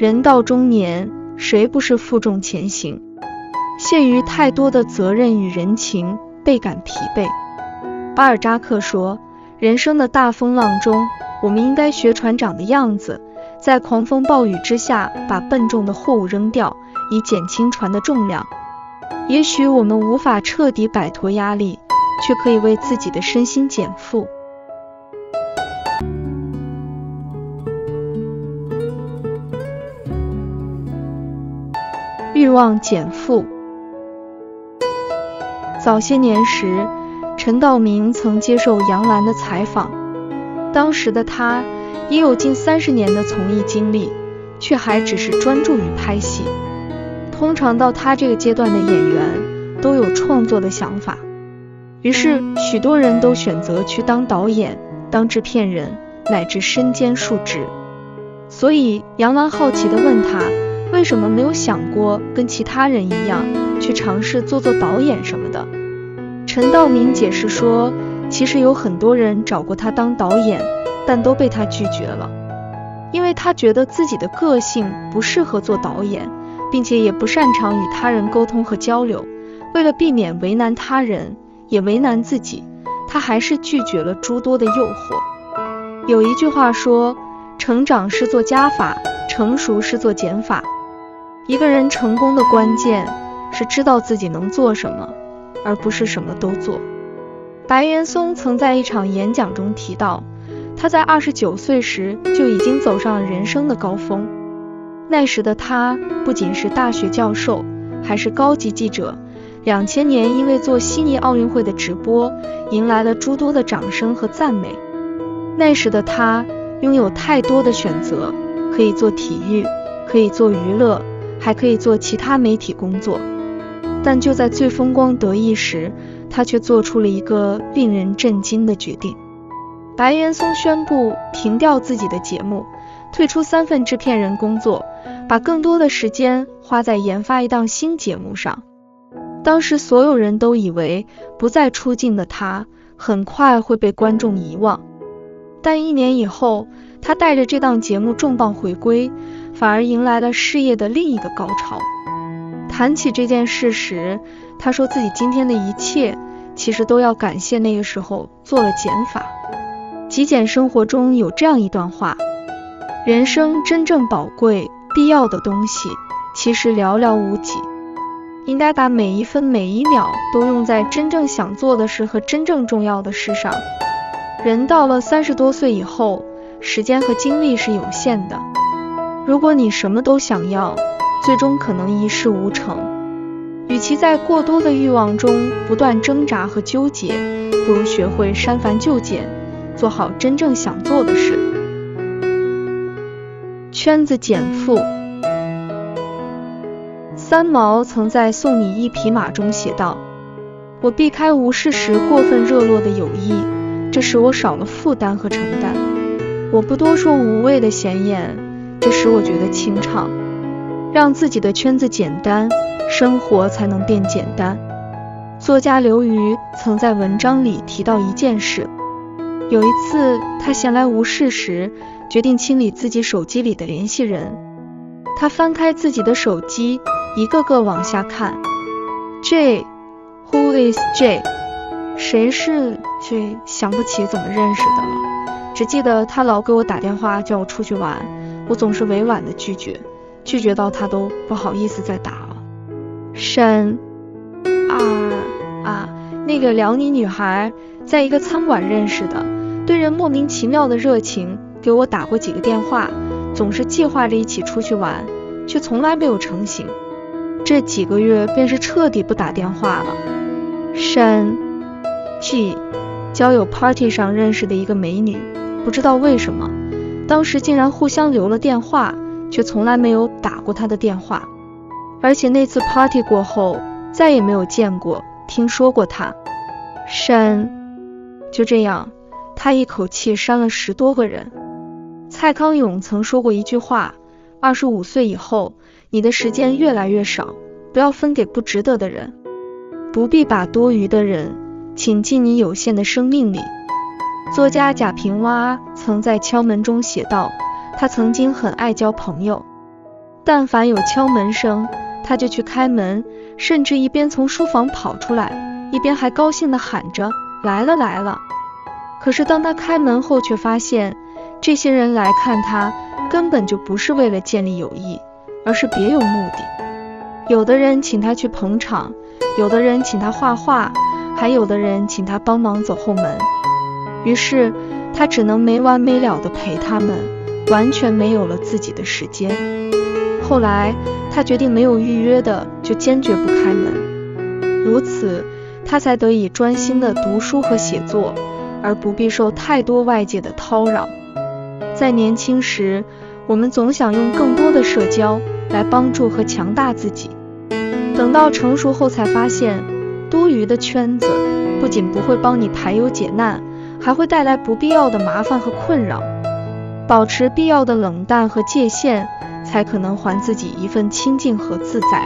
人到中年，谁不是负重前行，陷于太多的责任与人情，倍感疲惫。巴尔扎克说，人生的大风浪中，我们应该学船长的样子，在狂风暴雨之下把笨重的货物扔掉，以减轻船的重量。也许我们无法彻底摆脱压力，却可以为自己的身心减负。欲望减负。早些年时，陈道明曾接受杨澜的采访，当时的他也有近30年的从艺经历，却还只是专注于拍戏。通常到他这个阶段的演员都有创作的想法，于是许多人都选择去当导演、当制片人，乃至身兼数职。所以杨澜好奇地问他，为什么没有想过跟其他人一样去尝试做导演什么的？陈道明解释说，其实有很多人找过他当导演，但都被他拒绝了，因为他觉得自己的个性不适合做导演，并且也不擅长与他人沟通和交流。为了避免为难他人，也为难自己，他还是拒绝了诸多的诱惑。有一句话说，成长是做加法，成熟是做减法。一个人成功的关键是知道自己能做什么，而不是什么都做。白岩松曾在一场演讲中提到，他在29岁时就已经走上了人生的高峰。那时的他不仅是大学教授，还是高级记者。2000年因为做悉尼奥运会的直播，迎来了诸多的掌声和赞美。那时的他拥有太多的选择，可以做体育，可以做娱乐，还可以做其他媒体工作。但就在最风光得意时，他却做出了一个令人震惊的决定。白岩松宣布停掉自己的节目，退出3份制片人工作，把更多的时间花在研发一档新节目上。当时所有人都以为不再出镜的他很快会被观众遗忘，但1年以后，他带着这档节目重磅回归，反而迎来了事业的另一个高潮。谈起这件事时，他说自己今天的一切其实都要感谢那个时候做了减法。极简生活中有这样一段话，人生真正宝贵必要的东西其实寥寥无几，应该把每一分每一秒都用在真正想做的事和真正重要的事上。人到了30多岁以后，时间和精力是有限的，如果你什么都想要，最终可能一事无成。与其在过多的欲望中不断挣扎和纠结，不如学会删繁就简，做好真正想做的事。圈子减负。三毛曾在《送你一匹马》中写道，我避开无事时过分热络的友谊，这使我少了负担和承担。我不多说无谓的闲言，这使我觉得清畅。让自己的圈子简单，生活才能变简单。作家刘瑜曾在文章里提到一件事，有一次他闲来无事时，决定清理自己手机里的联系人。他翻开自己的手机，一个个往下看。 J Who is J？ 谁是 J？ 想不起怎么认识的了，只记得他老给我打电话叫我出去玩，我总是委婉的拒绝到他都不好意思再打了。沈那个辽宁女孩，在一个餐馆认识的，对人莫名其妙的热情，给我打过几个电话，总是计划着一起出去玩，却从来没有成行。这几个月便是彻底不打电话了。沈 G 交友 party 上认识的一个美女，不知道为什么，当时竟然互相留了电话，却从来没有打过她的电话，而且那次 party 过后再也没有见过听说过她。沈就这样，他一口气删了10多个人。蔡康永曾说过一句话，25岁以后，你的时间越来越少，不要分给不值得的人，不必把多余的人请进你有限的生命里。作家贾平凹曾在敲门中写道，他曾经很爱交朋友， 但凡有敲门声，他就去开门，甚至一边从书房跑出来，一边还高兴地喊着来了来了。可是当他开门后，却发现这些人来看他根本就不是为了建立友谊，而是别有目的。有的人请他去捧场，有的人请他画画，还有的人请他帮忙走后门。于是他只能没完没了地陪他们，完全没有了自己的时间。后来他决定没有预约的就坚决不开门，如此他才得以专心地读书和写作，而不必受太多外界的叨扰。在年轻时，我们总想用更多的社交来帮助和强大自己，等到成熟后才发现，多余的圈子不仅不会帮你排忧解难，还会带来不必要的麻烦和困扰。保持必要的冷淡和界限，才可能还自己一份清静和自在。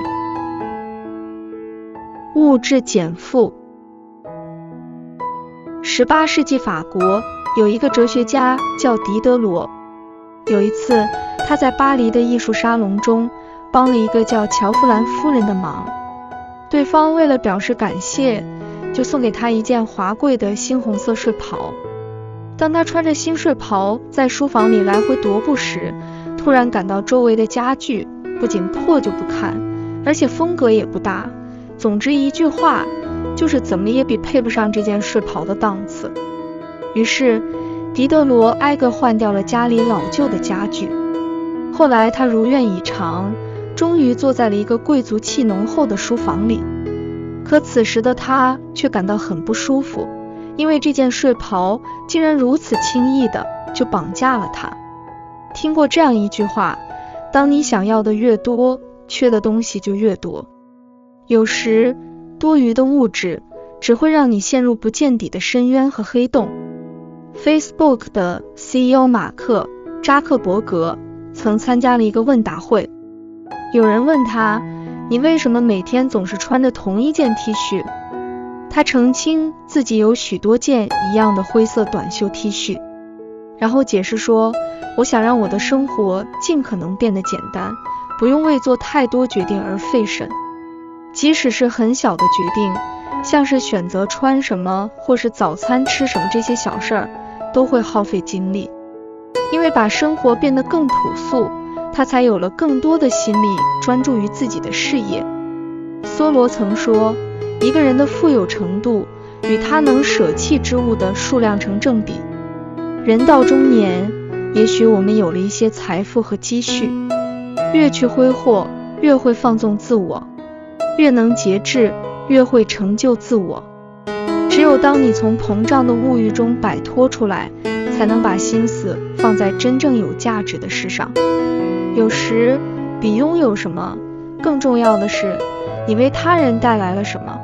物质减负。18世纪法国有一个哲学家叫狄德罗，有一次他在巴黎的艺术沙龙中帮了一个叫乔夫兰夫人的忙，对方为了表示感谢，就送给他一件华贵的猩红色睡袍。当他穿着新睡袍在书房里来回踱步时，突然感到周围的家具不仅破旧不堪，而且风格也不搭，总之一句话就是怎么也比配不上这件睡袍的档次。于是狄德罗挨个换掉了家里老旧的家具。后来他如愿以偿，终于坐在了一个贵族气浓厚的书房里。可此时的他却感到很不舒服，因为这件睡袍竟然如此轻易的就绑架了他。听过这样一句话，当你想要的越多，缺的东西就越多。有时多余的物质只会让你陷入不见底的深渊和黑洞。Facebook 的 CEO 马克·扎克伯格曾参加了一个问答会，有人问他，你为什么每天总是穿着同一件 T 恤？他澄清自己有许多件一样的灰色短袖 T 恤，然后解释说，我想让我的生活尽可能变得简单，不用为做太多决定而费神。即使是很小的决定，像是选择穿什么或是早餐吃什么，这些小事儿都会耗费精力。因为把生活变得更朴素，他才有了更多的心力专注于自己的事业。梭罗曾说，一个人的富有程度与他能舍弃之物的数量成正比。人到中年，也许我们有了一些财富和积蓄，越去挥霍，越会放纵自我，越能节制，越会成就自我。只有当你从膨胀的物欲中摆脱出来，才能把心思放在真正有价值的事上。有时比拥有什么更重要的是，你为他人带来了什么。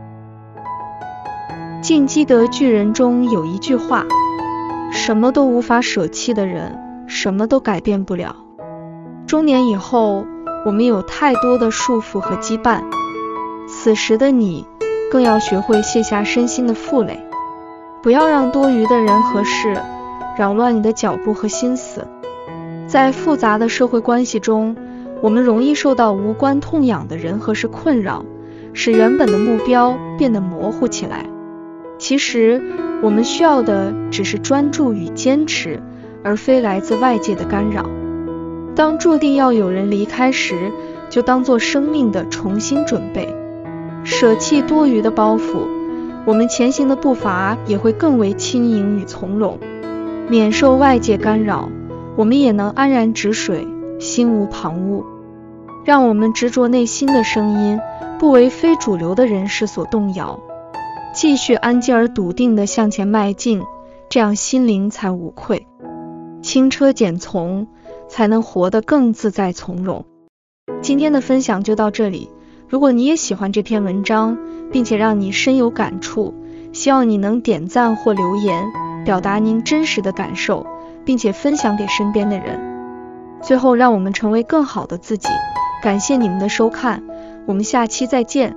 进击的巨人中有一句话，什么都无法舍弃的人，什么都改变不了。中年以后，我们有太多的束缚和羁绊，此时的你更要学会卸下身心的负累，不要让多余的人和事扰乱你的脚步和心思。在复杂的社会关系中，我们容易受到无关痛痒的人和事困扰，使原本的目标变得模糊起来。其实我们需要的只是专注与坚持，而非来自外界的干扰。当注定要有人离开时，就当作生命的重新准备，舍弃多余的包袱，我们前行的步伐也会更为轻盈与从容。免受外界干扰，我们也能安然止水，心无旁骛。让我们执着内心的声音，不为非主流的人士所动摇，继续安静而笃定地向前迈进，这样心灵才无愧。轻车简从，才能活得更自在从容。今天的分享就到这里，如果你也喜欢这篇文章，并且让你深有感触，希望你能点赞或留言，表达您真实的感受，并且分享给身边的人。最后，让我们成为更好的自己。感谢你们的收看，我们下期再见。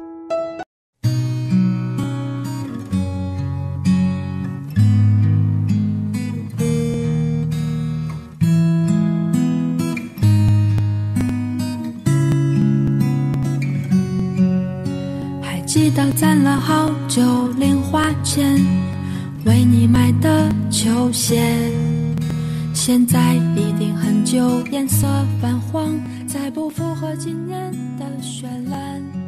得攒了好久零花钱，为你买的球鞋，现在一定很旧，颜色泛黄，再不符合今年的绚烂。